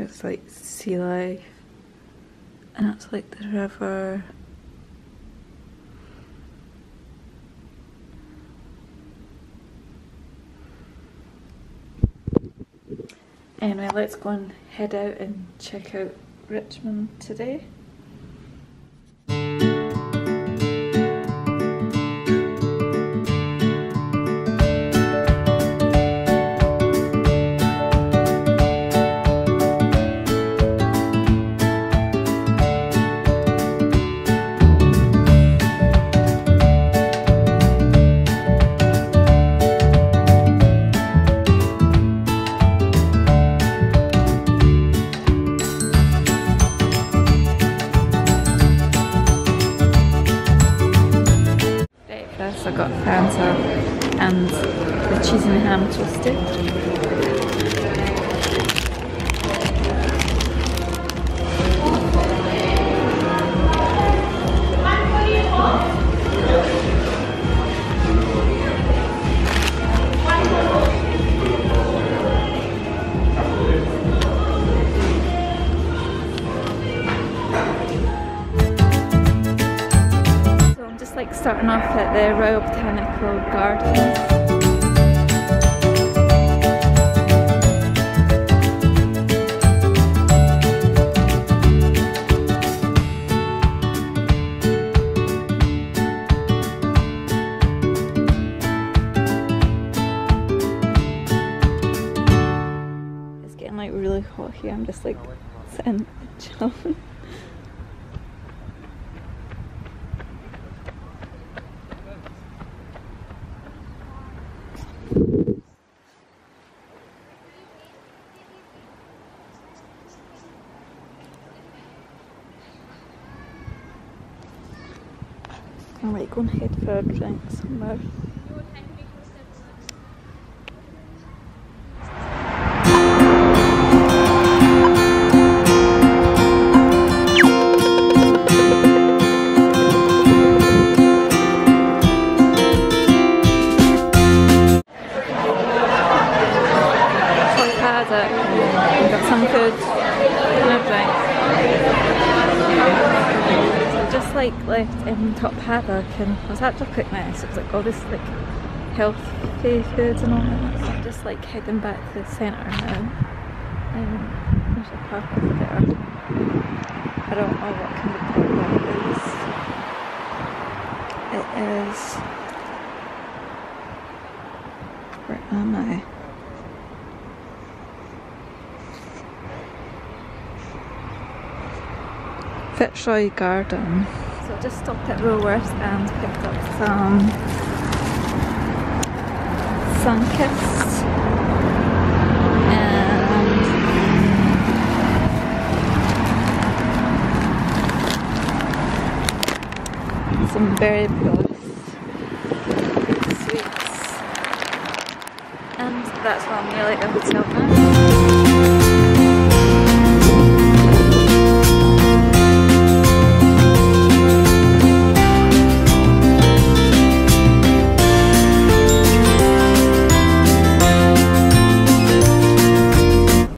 It's like sea life, and it's like the river. Anyway, let's go and head out and check out Richmond today. I got Fanta and the cheese and ham toasted. Like starting off at the Royal Botanical Gardens. It's getting like really hot here. I'm just like sitting chilling. I might go and head for a drink somewhere. Got some food and a drink. Just like left in Top Haddock and I was actually quite nice. It was like all this like healthy foods and all that. So I'm just like heading back to the centre now. There's a park over there. I don't know what kind of park that is. It is. Where am I? Fitzroy Garden. So I just stopped at Woolworths and picked up some Sunkist and some berry bliss sweets, and that's why I'm nearly at the hotel now.